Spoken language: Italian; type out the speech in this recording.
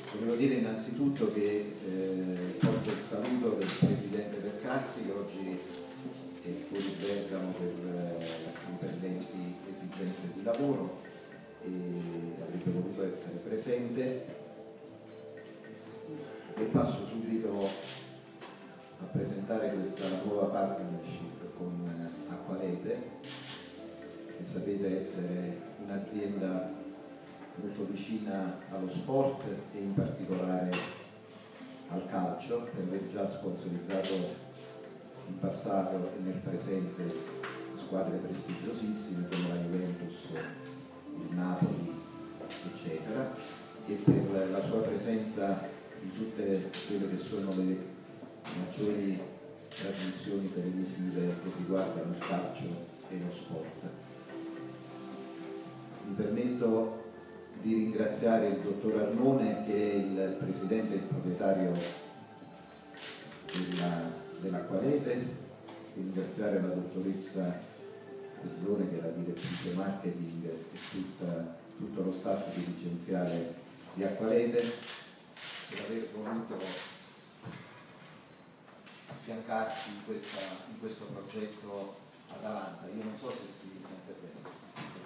Volevo dire innanzitutto che porto il saluto del Presidente Percassi, che oggi è fuori Bergamo per impellenti esigenze di lavoro e avrebbe voluto essere presente, e passo subito a presentare questa nuova partnership con Acquarete, che sapete essere un'azienda molto vicina allo sport e in particolare al calcio, per aver già sponsorizzato in passato e nel presente squadre prestigiosissime come la Juventus, il Napoli, eccetera, e per la sua presenza in tutte quelle che sono le maggiori trasmissioni televisive che riguardano il calcio e lo sport. Mi permetto di ringraziare il dottor Arnone, che è il presidente e il proprietario dell'Acquarete, di ringraziare la dottoressa Pezzone, che è la direttrice marketing, e tutto lo staff dirigenziale di Acquarete, per aver voluto affiancarci in questo progetto Atalanta. Io non so se si sente bene.